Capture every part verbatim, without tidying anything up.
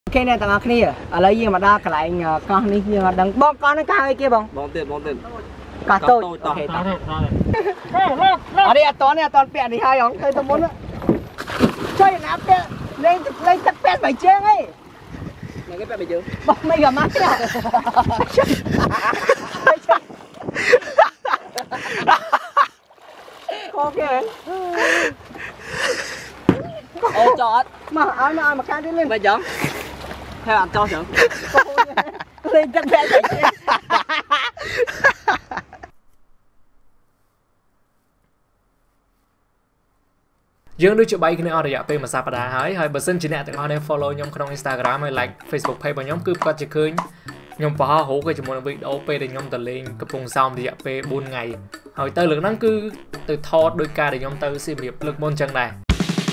cái này tao kia ở lấy gì mà đa cái lại con này kia đừng bom con nó cao kia bông bom tiền bom tiền cả tôi ok ở đây toàn này toàn bẹn thì hai ông thấy tôi muốn chơi nạp lên lên tập bẹn phải chơi ấy này cái bẹn phải chơi bom mấy cái mắt à ok ô chọt mà áo nào mà can đi lên bây giờ theo anh cho chứ lên tập bẹn phải chơi dương đôi chụp bay cái này ở đây ạ, mà sao đã hỏi hỏi bớt xin chỉ nè tụi họ nên follow nhóm trong Instagram hay like Facebook page của nhóm cứ có chỉ khơi nhóm bỏ hổ cái chụp một video pe để nhóm tự lên cái vùng xong thì ạ pe bốn ngày hỏi tới lượng nó cứ từ thọ đôi ca để nhóm tới xem hiệp lực môn chân này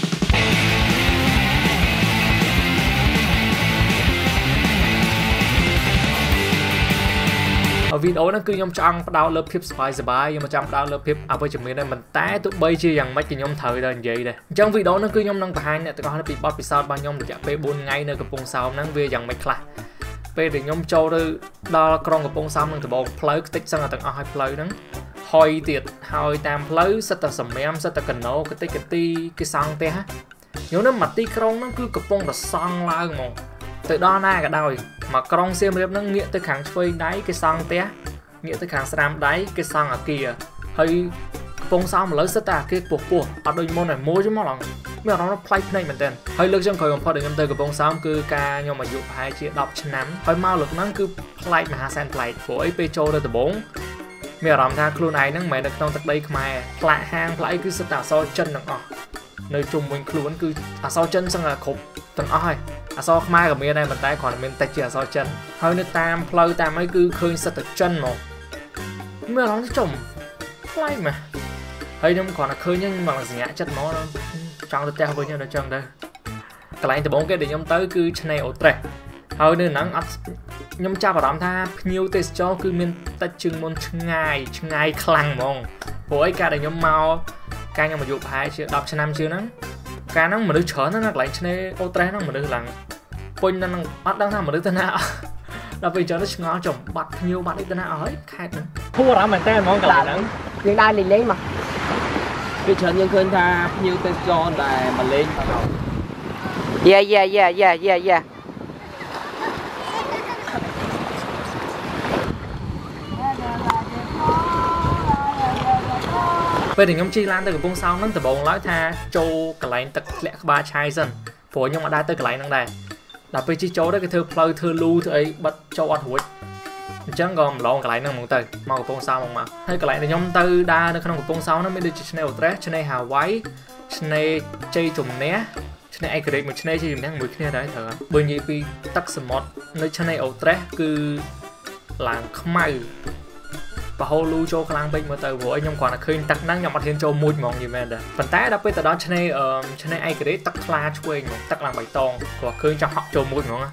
ở video nó cứ nhóm trong đào lớp phim spy spy nhưng mà trong đào lớp phim à với chừng này mình té tụi bay chia rằng mấy cái nhóm thời là vậy đây trong video nó cứ nhóm năng hai nè tụi con nó bị bot bị sao bao nhóm được p bốn ngày nơi cái vùng sau năng về rằng mấy khla p để nhóm châu đó đo con cái vùng sau năng từ bộ play tích sang là tụi hai play nắng hồi tiệt hồi tam play rất là sầm em rất là cần nấu cái tích cái ti cái sang te nhớ nó mặt ti con nó cứ cái vùng là sang la mà từ đó na cả đôi mà con xem rep nó nghĩa tới kháng phơi đáy cái sang té nghĩa tới kháng sram đáy cái sang ở kia hơi phong sao mà lấy rất à cái buộc buộc ở đôi môn này mua chứ mà lòng bây giờ nó play này mình tên hơi lực trong khởi một pha để nhầm tới cái phong sao cứ ca nhưng mà dụ hai chia đọc chân nắm hơi mau lực nó cứ play mà hai sen play của ép cho đây từ bốn bây giờ làm ra luôn này nó mẹ được trong tận đây mà lại hang play cứ rất là so chân được ọ nơi chung mình luôn cứ à so chân sang là khục từng oi à so mai của mình này mình tay còn mình tay chưa so chân hơi nó tam play tam ấy cứ khơi sát từ chân một mới nó trồng play mà hơi nhưng còn là khơi nhưng mà là ngã chất nó trong tôi teo với nhau nó chân đây cái này từ bốn cái để nhóm tới cứ channel tre hơi nên nắng ắt nhóm cha vào đám tha nhiều test cho cứ mình ta chừng môn ngày ngày khăng mong với cả để nhóm mau ca nhưng mà dụ hai chưa đọc cho năm chưa nắng ca nó mà đứa chở nó lại channel tre nó mà đứa lằng quên nó bắt đang làm mà đứa tên nào là vì cho nó ngó chồng bắt nhiều bạn đi tên nào ấy khai nữa thua đó mình tên món cả lắm tiếng đai liền lấy mà cái chợ nhân khơi tha nhiều test cho này mà lên yeah yeah yeah yeah yeah yeah bây giờ nhóm chi lan từ cái vùng sau nó từ bồn nói tha châu cái lại tật lẹ ba chai dần phổi nhưng mà đai tới cái lại năng này là về chi châu đó cái thơ play thơ lưu thơ ấy bắt châu ăn hụi chẳng còn lộn cái lại năng một từ màu vùng sau mà hay cái lại là nhóm tư đa nó không có vùng sau nó mới được channel stress channel Hawaii channel chơi trùng né channel ai kể một channel chơi trùng né mười kia đấy thở bởi vì vì tắt smart nơi channel stress cứ làm khmai và hô lưu cho khang bên mà từ với nhóm còn là khơi tắt năng nhằm mặt thiên châu mùi mỏng gì mà đấy phần té đã bây giờ đó channel ờ channel ai cái tắt la chui mà tắt làm bài tông và khơi trong họ châu mùi mỏng á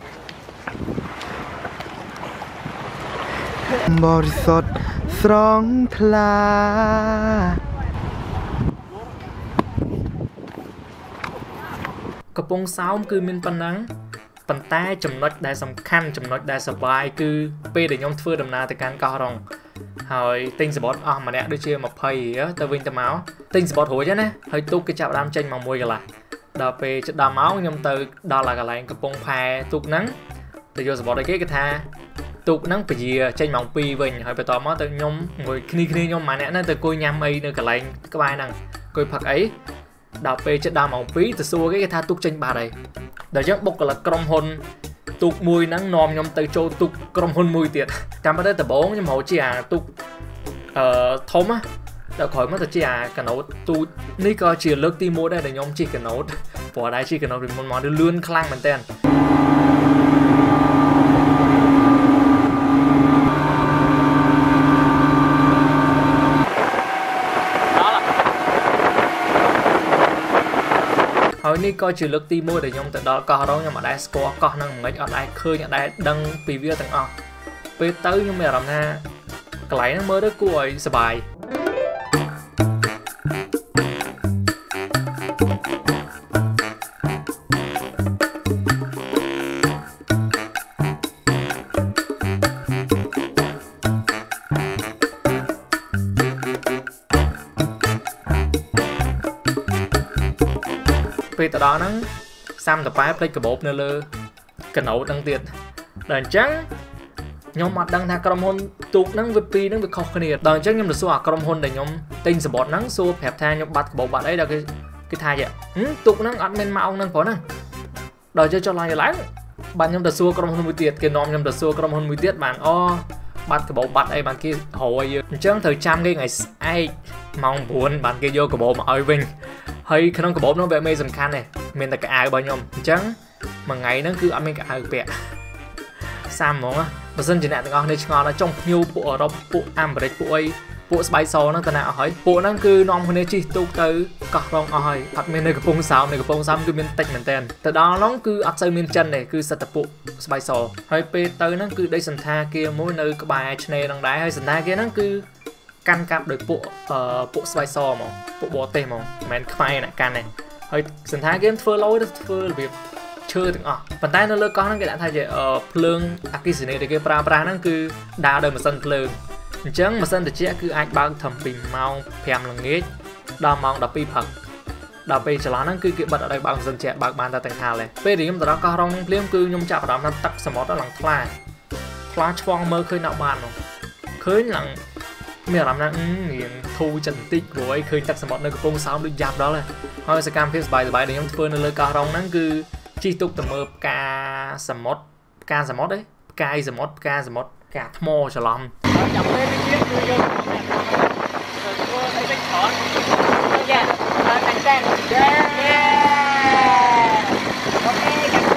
บริสุทธิ์สรองทลาកំពង់សោមគឺមានប៉ុណ្ណឹងប៉ុន្តែចំណុចដែលសំខាន់ចំណុចដែលសប្បាយគឺពេលដែលខ្ញុំធ្វើដំណើរទៅកាន់កោះរ៉ុងហើយទិញសបត់អស់ម្នាក់ដូចជាยี่สิบទៅវិញទៅមកទិញសបត់រួចណាហើយទូកគេចាប់ដើមចេញមកមួយកន្លះដល់ពេលជិតដល់មកខ្ញុំទៅដល់កន្លែងកំពង់ផែទូកហ្នឹងទៅយកសបត់ឲ្យគេគេថាទូកហ្នឹងពជាចេញម៉ោងពីរវិញហើយបន្ទាប់មកទៅខ្ញុំមួយគ្នាគ្នាខ្ញុំម្នាក់ហ្នឹងទៅគួយញ៉ាំអីនៅកន្លែងក្បែរហ្នឹងគួយផឹកអីដល់ពេលជិតដល់ម៉ោងពីរទៅសួរគេគេថាទូកចេញបាត់ហើយដល់យើងបុកកលក្រុមហ៊ុនទូកមួយហ្នឹងនាំខ្ញុំទៅចូលទូកក្រុមហ៊ុនមួយទៀតតាមពិតទៅដំបូងខ្ញុំហៅជាអាទូកអឺធំណាដល់ក្រោយមកទៅជាអាកណូតទូកនេះក៏ជាលើកទីមួយដែរដែលខ្ញុំជិះកណូតព្រោះដែរជិះកណូតពីមុនមកលឿនខ្លាំងមែនតើហើយនេះក៏ជាលើកទីមួយដែលខ្ញុំទៅដល់កោះរ៉ុងខ្ញុំអត់ដែរស្គាល់កោះហ្នឹងមិនអត់ដែរឃើញអត់ដែរដឹងពីវាទាំងអស់ពេលទៅខ្ញុំមានអារម្មណ៍ថាកន្លែងហ្នឹងមើលទៅគួរឲ្យសប្បាយบពេលទៅដល់ហ្នឹងសាំតប៉ែផ្លេចកាបូបនៅលើកណូតហ្នឹងទៀតដល់អញ្ចឹងខ្ញុំអត់ដឹងថាក្រុមហ៊ុនទូកហ្នឹងវាពីរហ្នឹងវាខុសគ្នាដល់អញ្ចឹងខ្ញុំទៅសួរអាក្រុមហ៊ុនដែលខ្ញុំទិញសបត់ហ្នឹងសួរប្រាប់ថាខ្ញុំបាត់កាបូបបាត់អីដល់គេគេថាយ៉ាទូកហ្នឹងអត់មានម៉ោងហ្នឹងព្រោះហ្នឹងដល់ជិះចុះឡើងឡើងបាទខ្ញុំទៅសួរក្រុមហ៊ុនមួយទៀតគេនាំខ្ញុំទៅសួរក្រុមហ៊ុនមួយទៀតបានអូបាត់កាបូបបាត់អីបានគេរយយើងអញ្ចឹងត្រូវចាំគេថ្ងៃស្អែកម៉ោង9បានគេយកកាបូបមកឲ្យវិញហើយក្នុងកាបូបនោះវាមានសំខាន់ទេមានតែកៅអៅរបស់ខ្ញុំអញ្ចឹងមួយថ្ងៃហ្នឹងគឺអត់មានកៅអៅពាក់សាមហ្មងបើសិនជាអ្នកទាំងអស់នេះឆ្ងល់ដល់ចុងភ្ញៀវពួកអឺរ៉ុបពួកអាមេរិកពួកអីពួកស្បៃសហ្នឹងតាណាអស់ហើយពួកហ្នឹងគឺនាំគ្នាជិះទូកទៅកោះរងអស់ហើយអត់មាននៅកំពង់សោមនៅកំពង់សោមគឺមានតិចមែនតើទៅដល់ហ្នឹងគឺអត់សូវមានចិនទេគឺសិតតែពួកស្បៃសហើយពេលទៅហ្នឹងគឺដីសន្តាគារមួយនៅក្បែរឆ្នេរហ្នឹងដែរហើយសន្តាគារហ្នឹងគឺកាន់កាប់ដោយពួកអឺពួកស្បៃសហ្មងពួកបរទេសហ្មងមិនមែនខ្មែរអ្នកកាន់ទេហើយសន្តាគារធ្វើឡូយទៅធ្វើរបៀបឈើទាំងអស់ប៉ុន្តែនៅលើកោះហ្នឹងគេដាក់ថាជាភ្លើងអគ្គិសនីដែលគេប្រើប្រាស់ហ្នឹងគឺដើរដោយម៉ាស៊ីនភ្លើងអញ្ចឹងម៉ាស៊ីនត្រជាក់គឺអាចបើកត្រឹមពីម៉ោង5ល្ងាចដល់ម៉ោង12ព្រឹកដល់ពេលចន្លោះហ្នឹងគឺគេបិទអត់ឲ្យបើកម៉ាស៊ីនត្រជាក់បើកបានតែទាំងហាលទេពេលដែលខ្ញុំទៅដល់កោះរ៉ុងភ្លាមគឺខ្ញុំចាប់អារម្មណ៍ថាទឹកសមុទ្រឡើងថ្លាថ្លាឆ្វងមើលឃើញដល់បានហ្មងឃើញឡើងមានអារម្មណ៍ថារៀងធូរចិត្តបន្តិចព្រោះឲ្យឃើញទឹកសមុទ្រនៅកំពង់សោមដូចយ៉ាប់ដល់ហើយសកម្មភាពសប្បាយៗដែលខ្ញុំធ្វើនៅលើកោះរ៉ុងហ្នឹងគឺជិះទូកទៅមើលផ្កាសមុទ្រផ្កាសមុទ្រទេផ្កាយសមុទ្រផ្កាសមុទ្រផ្កាថ្មច្រឡំចាំពេលនេះទៀតគឺយកទៅធ្វើអីទៅឆោតយ៉ាអត់តែតែយេអូខេ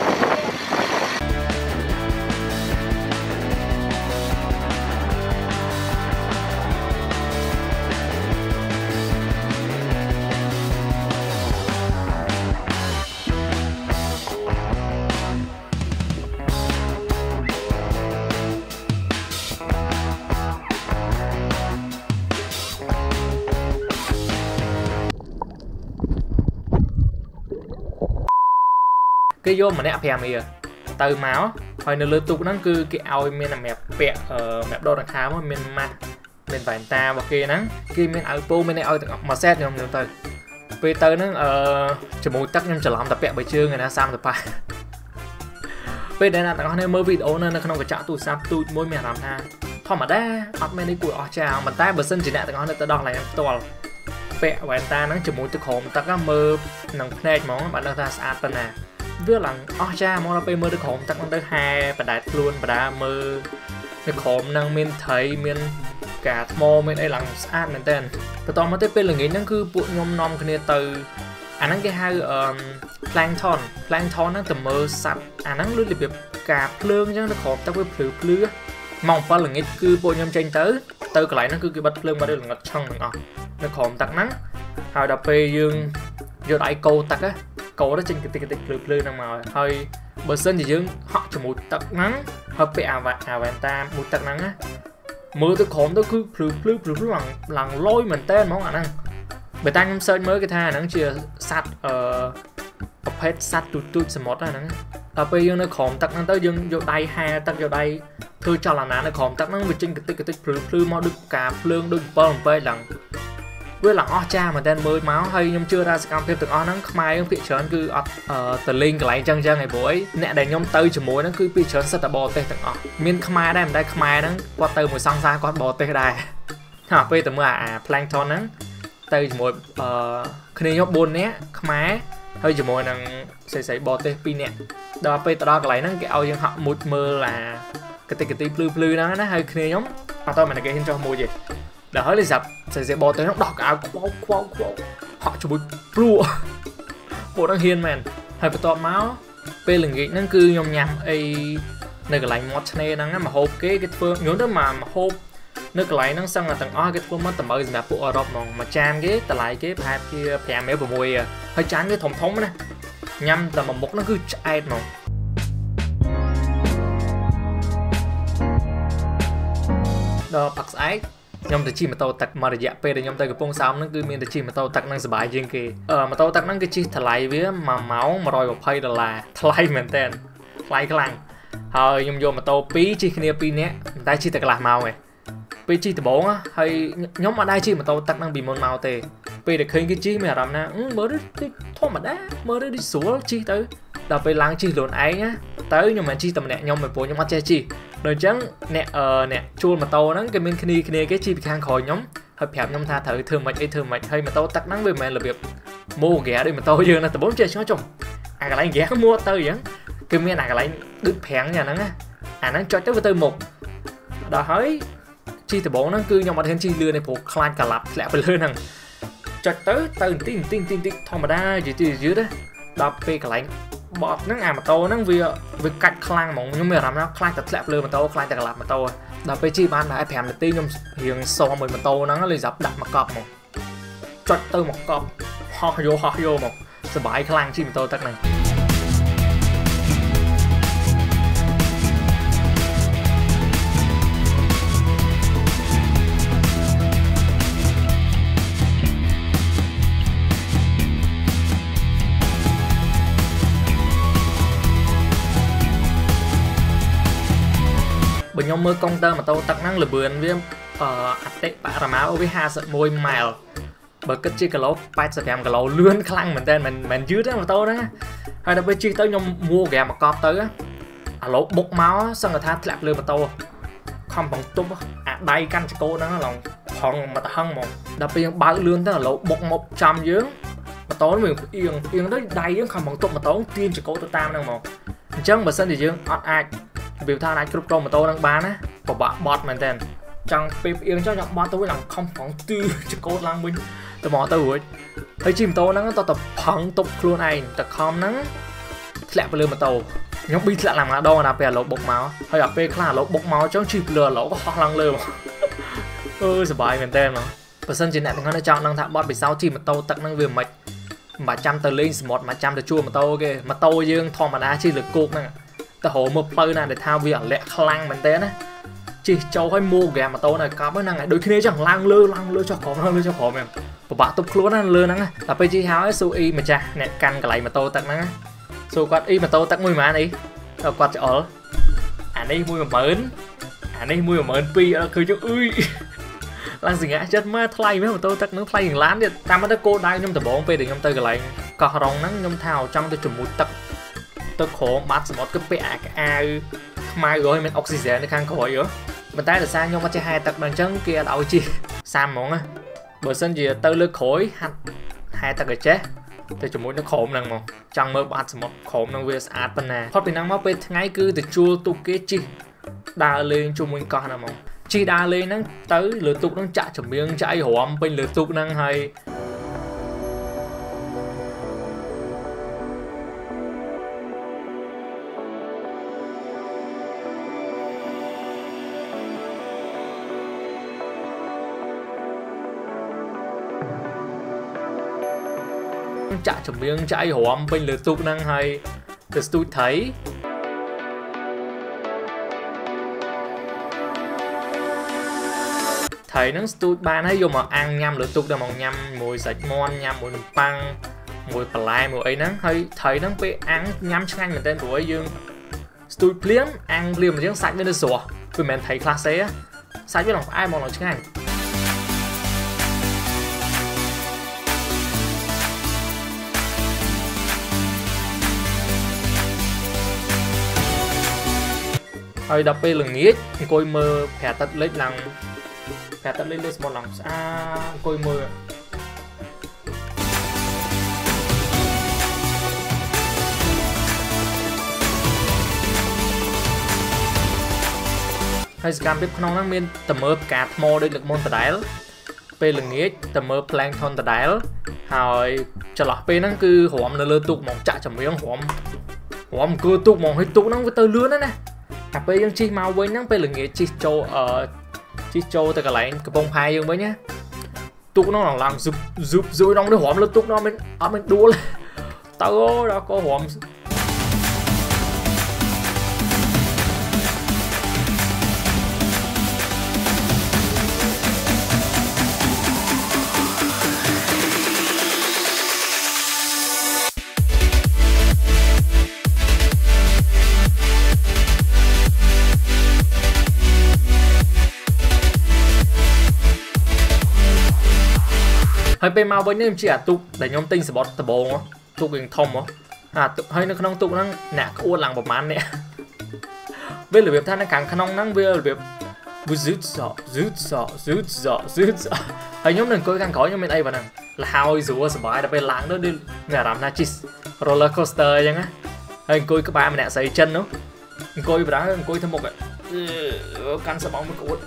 គេយកម្នាក់5រៀលទៅមកហើយនៅលើទូកហ្នឹងគឺគេឲ្យមានអាម៉ាប់ពាក់អឺម៉ាប់ដកដង្ហើមមានម៉ាស់មានវ៉ែនតារបស់គេហ្នឹងគេមានអាវពោមានឲ្យទាំងមួយសេតខ្ញុំខ្ញុំទៅពេលទៅហ្នឹងអឺជាមួយទឹកខ្ញុំច្រឡំតែពាក់បីជើងឯណាសាមតប៉ាពេលដែលអ្នកទាំងអស់គ្នាមើលវីដេអូនៅក្នុងកញ្ចក់ទូរស័ព្ទទូចមួយមានអារម្មណ៍ថាធម្មតាអត់មានអីគួរអស្ចារ្យប៉ុន្តែបើសិនជាអ្នកទាំងអស់គ្នាទៅដល់កន្លែងផ្ទាល់ពាក់វ៉ែនតាហ្នឹងជាមួយទឹកក្រោមទឹកមើលនឹងភ្នែកហ្មងបានដឹងថាស្អាតប៉ុណ្ណាវាឡើងអស្ចារ្យមកដល់ពេលមើលទៅក្រោមទឹកហ្នឹងទៅហែបដែតខ្លួនបដាមើលនៅក្រោមហ្នឹងមានត្រីមានកាថ្មមានអីឡើងស្អាតមែនតើបន្តមកទៅពេលល្ងាចហ្នឹងគឺពួកខ្ញុំនាំគ្នាទៅអាហ្នឹងគេហៅអឺ plankton plankton ហ្នឹងទៅមើលសត្វអាហ្នឹងដូចរបៀបការភ្លើងអញ្ចឹងនៅក្រោមទឹកវាភ្លឺភ្លឺម៉ោង7ល្ងាចគឺពួកខ្ញុំចេញទៅទៅកន្លែងហ្នឹងគឺគេបិទភ្លើងបាត់ដូចល្ងិតឆឹងទាំងអស់នៅក្រោមទឹកហ្នឹងហើយដល់ពេលយើងយកដៃកោទឹកណាកោទៅចេញតិចតិចភ្លឺភ្លឺហ្នឹងមកហើយបើសិនជាយើងហក់ជាមួយទឹកហ្នឹងហើយពាក់អាវ៉ាអាវ៉ែនតាមួយទឹកហ្នឹងណាមើលទៅក្រោមទៅគឺភ្លឺភ្លឺភ្លឺភ្លឺឡើងឡើងលយមែនតើហ្មងអាហ្នឹងបើតាខ្ញុំសើចមើលគេថាអាហ្នឹងជាសត្វអឺប្រភេទសត្វទូចទូចសមុទ្រហ្នឹងដល់ពេលយើងនៅក្រោមទឹកហ្នឹងទៅយើងយកដៃហែទឹកយកដៃធ្វើចលនានៅក្រោមទឹកហ្នឹងវាចេញតិចតិចភ្លឺភ្លឺមកដូចការភ្លើងដូច7 7ឡើងវាឡើងអស្ចារ្យមែនតើមើលមកហើយខ្ញុំជឿថាសកម្មភាពទាំងអស់ហ្នឹងខ្មែរយើងភាគច្រើនគឺអត់ទៅលេងកន្លែងចឹងចឹងឯងព្រោះអីអ្នកដែលខ្ញុំទៅជាមួយហ្នឹងគឺភាគច្រើនសិតតែបរទេសទាំងអស់មានខ្មែរដែរមិនដែរខ្មែរហ្នឹងគាត់ទៅមួយសង្សារគាត់បរទេសដែរថាពេលទៅមើលអា plankton ហ្នឹងទៅជាមួយអឺគ្នាខ្ញុំ4នាក់ខ្មែរហើយជាមួយនឹងស្រីស្រីបរទេស2នាក់ដល់ពេលទៅដល់កន្លែងហ្នឹងគេឲ្យយើងហក់មុជមើលអាកតិកតិភ្លឺភ្លឺហ្នឹងណាហើយគ្នាខ្ញុំអត់តមិនគេហ៊ានចុះមួយទេដល់ហើយលេសាប់ស្រីស្រីបរទេសហ្នឹងដោះកៅអៅខ្វោខ្វោខ្វោហក់ជាមួយព្រួពួកហ្នឹងហ៊ានមែនហើយបន្ទាប់មកពេលល្ងាចហ្នឹងគឺខ្ញុំញ៉ាំអីនៅកន្លែងមាត់ឆ្នេរហ្នឹងណាម្ហូបគេគេធ្វើខ្ញុំទៅមកម្ហូបនៅកន្លែងហ្នឹងសឹងតែទាំងអស់គេធ្វើមកតម្រូវសម្រាប់ពួកអឺរ៉ុបហ្មងមួយចានគេតម្លៃគេប្រហែលជា5រៀល6ហើយចានគេធំធំណាញ៉ាំតែមួយមុខហ្នឹងគឺឆ្អែតហ្មងដល់ផឹកស្អែកខ្ញុំទៅជិះម៉ូតូទឹកមករយៈពេលដែលខ្ញុំទៅកំពង់សោមហ្នឹងគឺមានតែជិះម៉ូតូទឹកហ្នឹងសុបាយជាងគេអឺម៉ូតូទឹកហ្នឹងគេជិះថ្លៃវាមួយម៉ោង120ដុល្លារថ្លៃមែនតើថ្លៃខ្លាំងហើយខ្ញុំយកម៉ូតូពីរជិះគ្នាពីរនាក់តែជិះតែកន្លះម៉ោងឯងពេលជិះដំបងហើយខ្ញុំអត់ដែរជិះម៉ូតូទឹកហ្នឹងពីមុនមកទេពេលដែលឃើញគេជីមានអារម្មណ៍ណាមើលទៅធម្មតាមើលទៅស្រួលជីទៅដល់ពេលឡើងជីខ្លួនឯងណាទៅខ្ញុំមិនជីតែម្នាក់ខ្ញុំមិនព្រោះខ្ញុំអត់ចេះជីដូចអញ្ចឹងអ្នកអឺអ្នកជួលម៉ូតូហ្នឹងគេមានគ្នាគ្នាគេជីពីខាងក្រោយខ្ញុំហើយប្រាប់ខ្ញុំថាត្រូវធ្វើម៉េចអីធ្វើម៉េចហើយម៉ូតូទឹកហ្នឹងវាមិនមែនរបៀបម៉ូហ្គាដូចម៉ូតូយើងណាដំបូងចេះឆ្ងល់ចុះអាកន្លែងហ្គាមួទៅអញ្ចឹងគឺមានអាកន្លែងដូចប្រាំងយ៉ាងហ្នឹងណាអាហ្នឹងចុចទៅវាទៅមុខដល់ហើយជីដំបូងហ្នឹងគឺខ្ញុំអត់ហ៊ានជីលឿនទេព្រោះខ្លាចកាឡាប់ធ្លាក់ទៅលើហ្នឹងចុចទៅទៅបន្តិចបន្តិចបន្តិចធម្មតាយឺតយឺតដល់ពេលកន្លែងបត់ហ្នឹងអាម៉ូតូហ្នឹងវាវាកាច់ខ្លាំងហ្មងខ្ញុំមានអារម្មណ៍ថាខ្លាចតែធ្លាក់លើម៉ូតូខ្លាចតែកាឡាប់ម៉ូតូដល់ពេលជីបានតែប្រាំនាទីខ្ញុំរៀងសមួយម៉ូតូហ្នឹងលេចាប់ដាក់មកកប់មកចុចទៅមកកប់ហោះយកហោះយកមកសบายខ្លាំងជីម៉ូតូទឹកហ្នឹងបើខ្ញុំមើលកុងទ័រម៉ូតូទឹកហ្នឹងលឿនវាអអតិបរមាវាห้าสิบmộtម៉ាイលបើគិតជាគីឡូแปดสิบห้าគីឡូលឿនខ្លាំងមែនតើមិនមិនយឺតទេម៉ូតូហ្នឹងហើយដល់ពេលជិះទៅខ្ញុំមួហ្គាមកកប់ទៅអាឡូបុកមកសឹងថាធ្លាក់លើម៉ូតូខំបងទប់អាដៃកាន់ចកោហ្នឹងឡងហងមកទៅហឹងហ្មងដល់ពេលយើងបើកលឿនទៅអាឡូបុកមកចំយើងម៉ូតូវាអៀងអៀងទៅដៃយើងខំបងទប់ម៉ូតូទាញចកោទៅតាមហ្នឹងហ្មងអញ្ចឹងបើសិនជាយើងអត់អាចវាថាអាចគ្រប់គ្រងម៉ូតូហ្នឹងបានណាពិបាកបត់មែនតើចង់ពេលអៀងចង់ចង់បត់ទៅវិញឡើងខំផងទឺចកោតឡើងវិញទៅមកទៅរួចហើយជិះម៉ូតូហ្នឹងតើតផឹងទប់ខ្លួនឯងតែខំហ្នឹងធ្លាក់ទៅលើម៉ូតូខ្ញុំប៊ីធ្លាក់ឡើងម្ដងណាពេលអាឡូបុកមកហើយដល់ពេលខ្លះអាឡូបុកមកចង់ជិះលើអាឡូក៏ហោះឡើងលើមកអឺសប្បាយមែនតើមកបើសិនជាអ្នកទាំងនោះចង់ដឹងថាបត់ពិសោធន៍ជិះម៉ូតូទឹកហ្នឹងវាមិនមិនបាច់ចាំទៅលេងសមុទ្រមិនចាំទៅជួលម៉ូតូគេម៉ូតូយើងធម្មតាជិះលើគោកហ្នឹងទៅរមើលផ្លូវណាដែលថាវាអាលាក់ខ្លាំងមែនតើណាជិះចូលឲ្យមួហ្គាម៉ូតូនៅកប់ហ្នឹងហើយដូចគ្នាចឹងឡើងលើឡើងលើចុះក្រោមឡើងលើចុះក្រោមហ្នឹងពិបាកទប់ខ្លួនណាលើហ្នឹងដល់ពេលជិះហើយស៊ូអ៊ីម្ចាស់អ្នកកាន់កន្លែងម៉ូតូទឹកហ្នឹងស៊ូគាត់អ៊ីម៉ូតូទឹកមួយប៉ុន្មានអីគាត់ច្អល់អានេះមួយ10000អានេះមួយ12000អត់ឃើញចឹងអ៊ុយឡើងសង្ហាចិត្តមកថ្លៃមែនម៉ូតូទឹកហ្នឹងថ្លៃជាងឡានទៀតតាមទៅគោដៅខ្ញុំដំបងពេលដែលខ្ញុំទៅកន្លែងកោះរ៉ុងហ្នឹងខ្ញុំថាចង់ទៅជំនួយទឹកទឹកក្រោមបាត់សមុទ្រគឺពាក់អាកអាវខ្មៅរយមានអុកស៊ីហ្សែននៅខាងក្រោយហ៎ប៉ុន្តែដោយសារខ្ញុំអត់ចេះហែទឹកដល់អញ្ចឹងគេអត់ឲ្យជិះសាមហ្មងណាបើសិនជាទៅលើក្រោយហាត់ហែទឹកឲ្យចេះទៅជាមួយនៅក្រោមហ្នឹងមកចង់មើលបាត់សមុទ្រក្រោមហ្នឹងវាស្អាតប៉ុណ្ណាផុតពីហ្នឹងមកពេលថ្ងៃគឺទៅជួលទូកគេជិះដើរលេងជាមួយកោះហ្នឹងមកជិះដើរលេងហ្នឹងទៅលើទូកហ្នឹងចាក់ចម្រៀងចាក់អីរំពេញលើទូកហ្នឹងហើយចាក់ចម្រៀងចាក់អីរំពេញលើទូកហ្នឹងហើយទៅស្ទូចថៃថៃហ្នឹងស្ទូចបានហើយយកមកអាំងញ៉ាំលើទូកដល់មកញ៉ាំមួយសាច់មាន់ញ៉ាំមួយនំប៉័ងមួយបន្លែមួយអីហ្នឹងហើយថៃហ្នឹងពេលអាំងញ៉ាំឆ្ងាញ់មែនទែនព្រោះយើងស្ទូចភ្លៀងអាំងភ្លៀងអញ្ចឹងសាច់វានៅស្រស់គឺមិនមែនថៃខ្លះសេសាច់វាឡើងផ្អែមមកឡើងឆ្ងាញ់ហើយដល់ពេលល្ងាចអង្គុយមើលព្រះអាទិត្យលិចឡើងព្រះអាទិត្យលិចលើសមុទ្រឡើងស្អាតអង្គុយមើលហើយសកម្មភាពក្នុងហ្នឹងមានតែមើលផ្កាថ្មដូចលើកមុនដដែលពេលល្ងាចតែមើល plankton ដដែលហើយចន្លោះពេលហ្នឹងគឺរំនៅលើទូកហ្មងចាក់ចម្រៀងរំរំអង្គុយទូកហ្មងហើយទូកហ្នឹងវាទៅលឿនណាស់ណាតែពេលយើងជិះមកវិញហ្នឹងពេលល្ងាចជិះចូលអឺជិះចូលទៅកន្លែងកំពង់ផែយើងវិញណាទូកនោះឡើងស៊ុបស៊ុបស៊ុយដល់នេះរំលើទូកនោះមិនអត់មានដួលទៅដល់ក៏រំហហើយពេលមកវិញនេះខ្ញុំជាអាទុកដែលខ្ញុំទិញសបត់ដបងទុកវិញធំហ៎អាទុកហើយនៅក្នុងទុកហ្នឹងអ្នកក្អួតឡើងប្រហែលនេះវារបៀបថានៅខាងក្នុងហ្នឹងវារបៀប Zoot so, zoot so, zoot so, zoot so. ហើយខ្ញុំនឹងអង្គុយខាងក្រោយខ្ញុំមានអីប៉ុណ្ណឹងលហើយស្រួលសប្បាយដល់ពេលឡើងទៅមានអារម្មណ៍ថាជិះ roller coaster អញ្ចឹងណាហើយអង្គុយក្បែរម្នាក់ស្រីចិននោះអង្គុយបណ្ដោយអង្គុយទៅមុខកាន់សបោមួយក្អួត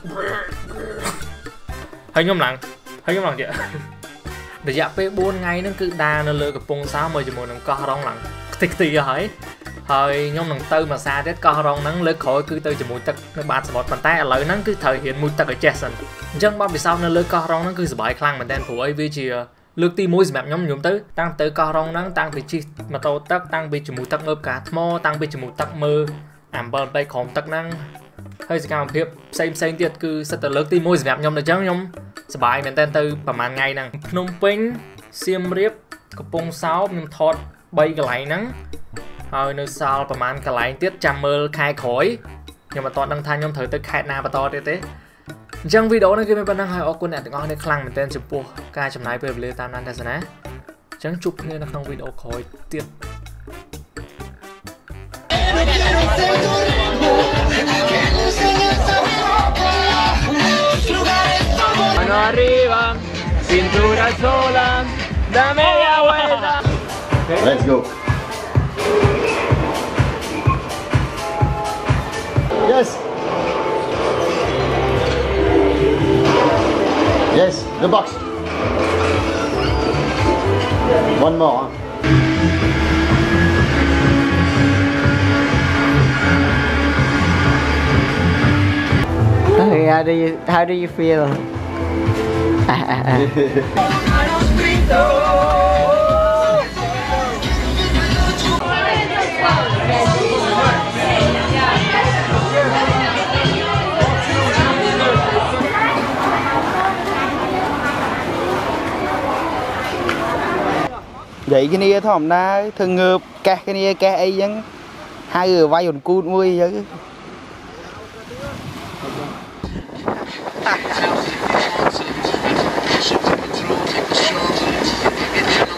ហើយខ្ញុំឡើងហើយខ្ញុំឡើងទៀតរយៈពេលbốnថ្ងៃហ្នឹងគឺដើរនៅលើកំពង់សោមមួយជាមួយនឹងកោះរ៉ុងឡើងខ្ទេចខ្ទីហើយហើយខ្ញុំនឹងទៅមួយសាទៀតកោះរ៉ុងហ្នឹងលើកក្រោយគឺទៅជាមួយទឹកនៅបាតសមុទ្រប៉ុន្តែឥឡូវហ្នឹងគឺត្រូវរៀនមួយទឹកឲ្យចេះសិនអញ្ចឹងបទពិសោធន៍នៅលើកោះរ៉ុងហ្នឹងគឺសប្បាយខ្លាំងមែនទែនព្រោះអីវាជាលើកទីមួយសម្រាប់ខ្ញុំខ្ញុំទៅតាំងទៅកោះរ៉ុងហ្នឹងតាំងពីជិះម៉ូតូទឹកតាំងពីជាមួយទឹកងើបកាថ្មតាំងពីជាមួយទឹកមើលអំបិលបែកក្រោមទឹកហ្នឹងហើយសកម្មភាពផ្សេងផ្សេងទៀតគឺសិតតែលើកទីមួយសម្រាប់ខ្ញុំអញ្ចឹងខ្ញុំសប្បាយមែនទែនទៅប្រហែលថ្ងៃហ្នឹងភ្នំពេញសៀមរាបកំពង់សោមខ្ញុំថតបីកន្លែងហ្នឹងហើយនៅសល់ប្រហែលកន្លែងទៀតចាំមើលខែក្រោយខ្ញុំមិនតដឹងថាខ្ញុំត្រូវទៅខេត្តណាបន្តទៀតទេអញ្ចឹងវីដេអូនេះគឺមានប៉ុណ្ណឹងហើយអរគុណអ្នកទាំងអស់គ្នាខ្លាំងមែនទែនចំពោះការចំណាយពេលវេលាតាមដានទស្សនាអញ្ចឹងជួបគ្នានៅក្នុងវីដេអូក្រោយទៀតArriba, cintura sola, da media vuelta. Let's go. Yes. Yes, the box. One more. Huh? Okay, how do you how do you feel? Vậy cái này thòm na thường ngợp cái cái này cái ấy vẫn hai người vay hồn cút vui chứ Take control, take control.